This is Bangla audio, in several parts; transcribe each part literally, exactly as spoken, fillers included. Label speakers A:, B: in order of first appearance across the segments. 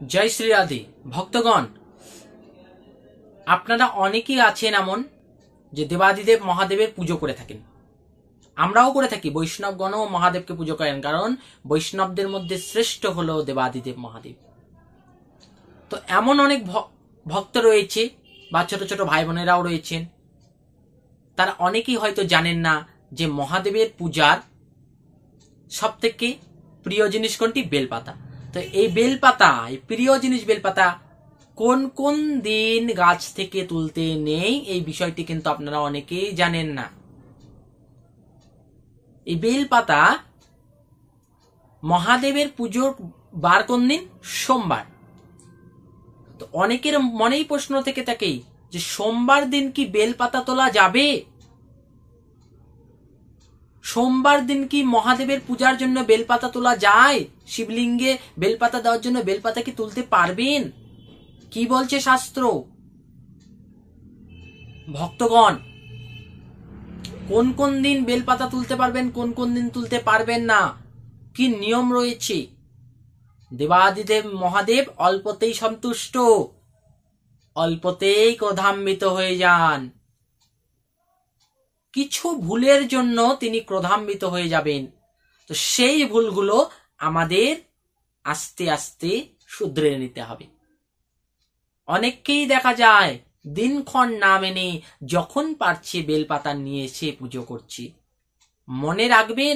A: জয় শ্রী রাধে। ভক্তগণ, আপনারা অনেকেই আছেন এমন যে দেবাদিদেব মহাদেবের পুজো করে থাকেন। আমরাও করে থাকি, বৈষ্ণবগণও মহাদেবকে পুজো করেন, কারণ বৈষ্ণবদের মধ্যে শ্রেষ্ঠ হলো দেবাদিদেব মহাদেব। তো এমন অনেক ভক্ত রয়েছে বা ছোট ছোট ভাই বোনেরাও রয়েছেন, তারা অনেকেই হয়তো জানেন না যে মহাদেবের পূজার সব থেকে প্রিয় জিনিস কোনটি? বেলপাতা। তো এই বেলপাতা, এই প্রিয় জিনিস বেলপাতা কোন কোন দিন গাছ থেকে তুলতে নেই, এই বিষয়টি কিন্তু আপনারা অনেকেই জানেন না। এই বেলপাতা মহাদেবের পুজোর বার কোন দিন? সোমবার। তো অনেকের মনেই প্রশ্ন থেকে থাকে যে সোমবার দিন কি বেলপাতা তোলা যাবে? সোমবার দিন কি মহাদেবের পূজার জন্য বেলপাতা তোলা যায়? শিবলিঙ্গে বেলপাতা দেওয়ার জন্য বেলপাতা কি তুলতে পারবেন? কি বলছে শাস্ত্র? ভক্তগণ, কোন কোন দিন বেলপাতা তুলতে পারবেন, কোন কোন দিন তুলতে পারবেন না, কি নিয়ম রয়েছে? দেবাদিদেব মহাদেব অল্পতেই সন্তুষ্ট, অল্পতেই ক্রোধান্বিত হয়ে যান। কিছু ভুলের জন্য তিনি ক্রোধান্বিত হয়ে যাবেন। তো সেই ভুলগুলো আমাদের আস্তে আস্তে শুধরে নিতে হবে। অনেককেই দেখা যায় দিনক্ষণ না মেনে যখন পারছে বেলপাতা নিয়ে এসে পুজো করছি। মনে রাখবেন,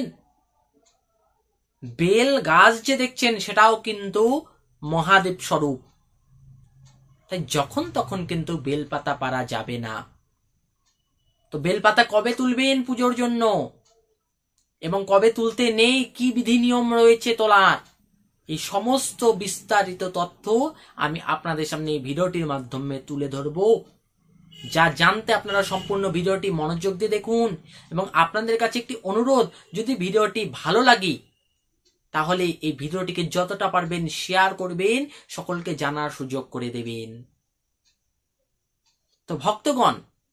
A: বেল গাছ যে দেখছেন সেটাও কিন্তু মহাদেব স্বরূপ। তাই যখন তখন কিন্তু বেলপাতা পারা যাবে না। তো বেলপাতা কবে তুলবেন পুজোর জন্য এবং কবে তুলতে নেই, কি বিধি নিয়ম রয়েছে তোলার, এই সমস্ত বিস্তারিত তথ্য আমি আপনাদের সামনে এই ভিডিওটির মাধ্যমে তুলে ধরব। যা জানতে আপনারা সম্পূর্ণ ভিডিওটি মনোযোগ দিয়ে দেখুন। এবং আপনাদের কাছে একটি অনুরোধ, যদি ভিডিওটি ভালো লাগে তাহলে এই ভিডিওটিকে যতটা পারবেন শেয়ার করবেন, সকলকে জানার সুযোগ করে দেবেন। তো ভক্তগণ,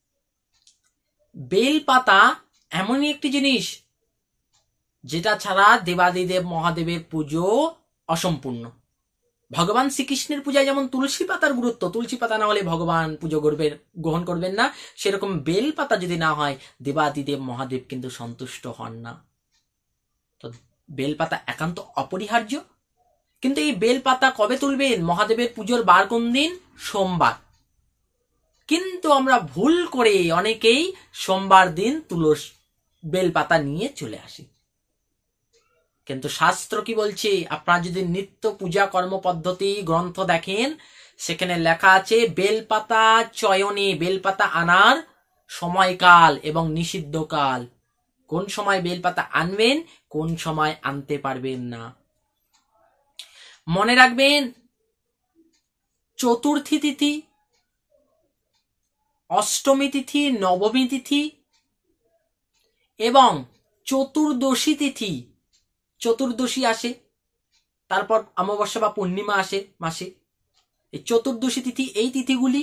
A: বেলপাতা এমনই একটি জিনিস যেটা ছাড়া দেবাদিদেব মহাদেবের পুজো অসম্পূর্ণ। ভগবান শ্রীকৃষ্ণের পূজায় যেমন তুলসী পাতার গুরুত্ব, তুলসী পাতা না হলে ভগবান পুজো করবেন গ্রহণ করবেন না, সেরকম বেল পাতা যদি না হয় দেবাদিদেব মহাদেব কিন্তু সন্তুষ্ট হন না। তো বেলপাতা একান্ত অপরিহার্য। কিন্তু এই বেলপাতা কবে তুলবেন? মহাদেবের পুজোর বার কোন দিন? সোমবার। কিন্তু আমরা ভুল করে অনেকেই সোমবার দিন তুলসী বেলপাতা নিয়ে চলে আসি। কিন্তু শাস্ত্র কি বলছে? আপনারা যদি নিত্য পূজা কর্ম পদ্ধতি গ্রন্থ দেখেন, সেখানে লেখা আছে বেলপাতা চয়নে, বেলপাতা আনার সময়কাল এবং নিষিদ্ধকাল। কোন সময় বেলপাতা আনবেন, কোন সময় আনতে পারবেন না। মনে রাখবেন, চতুর্থী তিথি, অষ্টমী তিথি, নবমী তিথি এবং চতুর্দশী তিথি, চতুর্দশী আসে, তারপর অমাবস্যা বা পূর্ণিমা আসে মাসে, এই চতুর্দশী তিথি, এই তিথিগুলি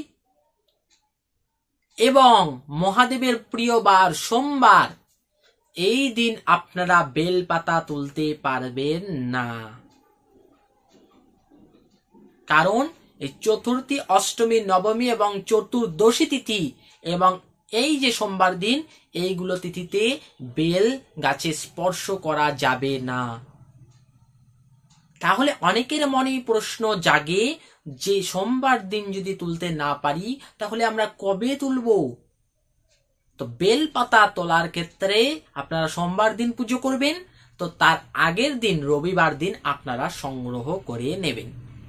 A: এবং মহাদেবের প্রিয় বার সোমবার, এই দিন আপনারা বেলপাতা তুলতে পারবেন না। কারণ এই চতুর্থী, অষ্টমী, নবমী এবং চতুর্দশী তিথি এবং এই যে সোমবার দিন, এইগুলো তিথিতে বেল গাছে স্পর্শ করা যাবে না। তাহলে অনেকের মনে প্রশ্ন জাগে যে সোমবার দিন যদি তুলতে না পারি তাহলে আমরা কবে তুলব? তো বেল পাতা তোলার ক্ষেত্রে আপনারা সোমবার দিন পুজো করবেন, তো তার আগের দিন রবিবার দিন আপনারা সংগ্রহ করে নেবেন।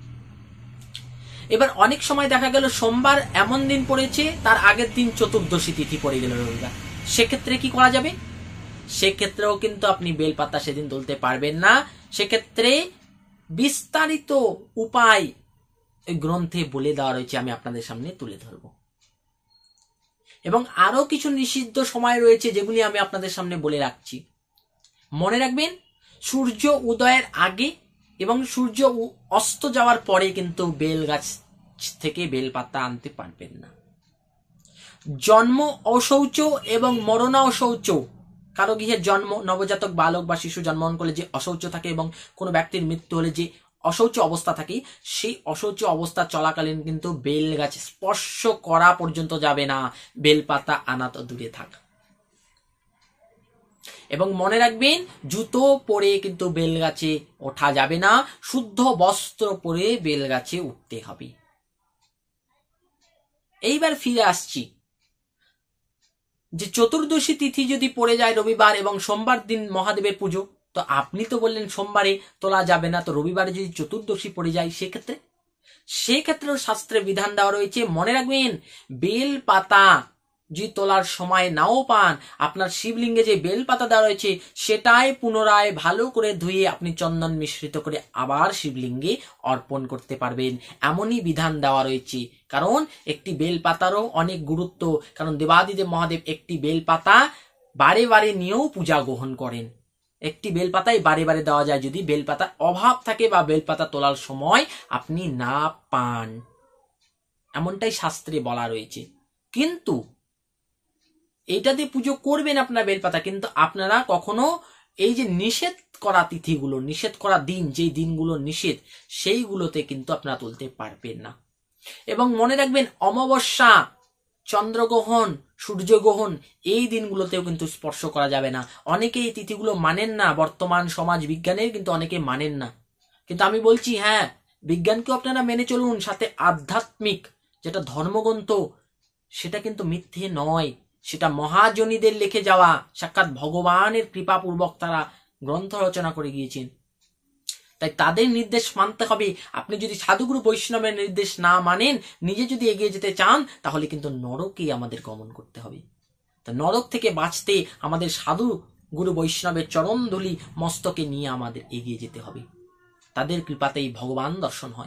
A: এবার অনেক সময় দেখা গেল সোমবার এমন দিন পড়েছে, তার আগের দিন চতুর্দশী তিথি পড়ে গেল রবিবার, সেক্ষেত্রে কি করা যাবে? সেক্ষেত্রেও কিন্তু আপনি বেলপাতা সেদিন তুলতে পারবেন না। সেক্ষেত্রে বিস্তারিত উপায় গ্রন্থে বলে দেওয়া রয়েছে, আমি আপনাদের সামনে তুলে ধরব। এবং আরো কিছু নিষিদ্ধ সময় রয়েছে যেগুলি আমি আপনাদের সামনে বলে রাখছি। মনে রাখবেন, সূর্য উদয়ের আগে এবং সূর্য অস্ত যাওয়ার পরে কিন্তু বেল গাছ থেকে বেলপাতা আনতে পারবেন না। জন্ম অশৌচ এবং মরণা অশৌচ, কারো গৃহে জন্ম, নবজাতক বালক বা শিশু জন্মগ্রহণ করলে যে অশৌচ থাকে এবং কোনো ব্যক্তির মৃত্যু হলে যে অশৌচ অবস্থা থাকি, সেই অশৌচ অবস্থা চলাকালীন কিন্তু বেল গাছ স্পর্শ করা পর্যন্ত যাবে না, বেলপাতা আনা তো দূরে থাক। এবং মনে রাখবেন, জুতো পরে কিন্তু বেল গাছে ওঠা যাবে না, শুদ্ধ বস্ত্র পরে বেল গাছে উঠতে হবে। এইবার ফিরে আসছি যে চতুর্দশী তিথি যদি পড়ে যায় রবিবার এবং সোমবার দিন মহাদেবের পুজো, তো আপনি তো বললেন সোমবারে তোলা যাবে না, তো রবিবারে যদি চতুর্দশী পড়ে যায় সেক্ষেত্রে সেক্ষেত্রেও শাস্ত্রে বিধান দেওয়া রয়েছে। মনে রাখবেন, বেল পাতা যদি তোলার সময় নাও পান, আপনার শিবলিঙ্গে যে বেল পাতা দেওয়া রয়েছে সেটাই পুনরায় ভালো করে ধুয়ে আপনি চন্দন মিশ্রিত করে আবার শিবলিঙ্গে অর্পণ করতে পারবেন, এমনই বিধান দেওয়া রয়েছে। কারণ একটি বেল পাতারও অনেক গুরুত্ব, কারণ দেবাদিদেব মহাদেব একটি বেল পাতা বারে বারে নিয়েও পূজা গ্রহণ করেন। একটি বেলপাতাই বারে বারে দেওয়া যায় যদি বেলপাতার অভাব থাকে বা বেলপাতা তোলার সময় আপনি না পান, এমনটাই শাস্ত্রে বলা রয়েছে। কিন্তু এটা দিয়ে পুজো করবেন আপনারা বেলপাতা, কিন্তু আপনারা কখনো এই যে নিষেধ করা তিথিগুলো, নিষেধ করা দিন, যেই দিনগুলো নিষেধ, সেইগুলোতে কিন্তু আপনারা তুলতে পারবেন না। এবং মনে রাখবেন, অমাবস্যা, চন্দ্রগ্রহণ, সূর্যগ্রহণ, এই দিনগুলোতেও কিন্তু স্পর্শ করা যাবে না। অনেকে এই তিথিগুলো মানেন না, বর্তমান সমাজ বিজ্ঞানের কিন্তু অনেকে মানেন না। কিন্তু আমি বলছি, হ্যাঁ, বিজ্ঞানকেও আপনারা মেনে চলুন, সাথে আধ্যাত্মিক যেটা ধর্মগ্রন্থ সেটা কিন্তু মিথ্যে নয়, সেটা মহাজনীদের লিখে যাওয়া, সাক্ষাৎ ভগবানের কৃপাপূর্বক তারা গ্রন্থ রচনা করে গিয়েছেন। তাই তাদের নির্দেশ মানতে হবে। আপনি যদি সাধুগুরু বৈষ্ণবের নির্দেশ না মানেন, নিজে যদি এগিয়ে যেতে চান, তাহলে কিন্তু নরকেই আমাদের গমন করতে হবে। তা নরক থেকে বাঁচতে আমাদের সাধু গুরু বৈষ্ণবের চরণ ধুলি মস্তকে নিয়ে আমাদের এগিয়ে যেতে হবে, তাদের কৃপাতেই ভগবান দর্শন হয়।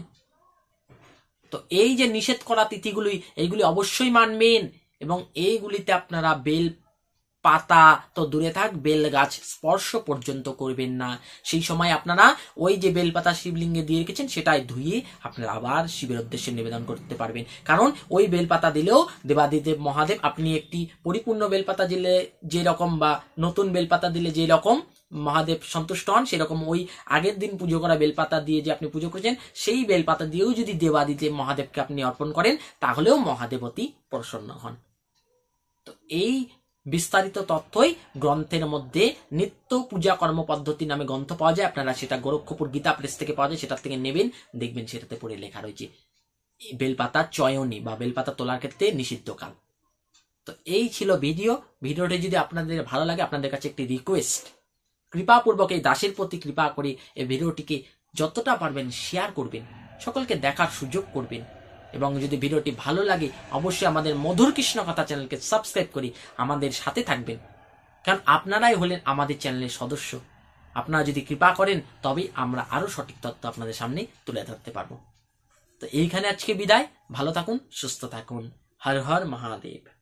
A: তো এই যে নিষেধ করা তিথিগুলি, এইগুলি অবশ্যই মানবেন, এবং এইগুলিতে আপনারা বেল পাতা তো দূরে থাক, বেল গাছ স্পর্শ পর্যন্ত করবেন না। সেই সময় আপনারা ওই যে বেলপাতা শিবলিঙ্গে দিয়ে রেখেছেন সেটাই ধুয়ে আপনারা আবার শিবের উদ্দেশ্যে নিবেদন করতে পারবেন। কারণ ওই বেলপাতা দিলেও দেবাদিদেব মহাদেব, আপনি একটি পরিপূর্ণ বেলপাতা দিলে যেরকম বা নতুন বেলপাতা দিলে যে রকম মহাদেব সন্তুষ্ট হন, সেরকম ওই আগের দিন পুজো করা বেলপাতা দিয়ে যে আপনি পুজো করেছেন, সেই বেলপাতা দিয়েও যদি দেবাদিদেব মহাদেবকে আপনি অর্পণ করেন, তাহলেও মহাদেব অতি প্রসন্ন হন। তো এই বিস্তারিত তথ্যই গ্রন্থের মধ্যে নিত্য পূজা কর্ম পদ্ধতি নামে গ্রন্থ পাওয়া যায়, আপনারা সেটা গোরক্ষপুর গীতা প্রেস থেকে পাওয়া যায়, সেটা থেকে নেবেন, দেখবেন সেটাতে পড়ে লেখা রয়েছে বেলপাতা চয়নী বা বেলপাতা তোলার ক্ষেত্রে নিষিদ্ধকাল। তো এই ছিল ভিডিও। ভিডিওটি যদি আপনাদের ভালো লাগে, আপনাদের কাছে একটি রিকোয়েস্ট, কৃপাপূর্বক এই দাসের প্রতি কৃপা করে এই ভিডিওটিকে যতটা পারবেন শেয়ার করবেন, সকলকে দেখার সুযোগ করবেন, এবং যদি ভিডিওটি ভালো লাগে অবশ্যই আমাদের মধুর কৃষ্ণ কথা চ্যানেলকে সাবস্ক্রাইব করে আমাদের সাথে থাকবেন, কারণ আপনারাই হলেন আমাদের চ্যানেলের সদস্য। আপনারা যদি কৃপা করেন তবেই আমরা আরো সঠিক তথ্য আপনাদের সামনে তুলে ধরতে পারবো। তো এইখানে আজকে বিদায়, ভালো থাকুন, সুস্থ থাকুন, হর হর মহাদেব।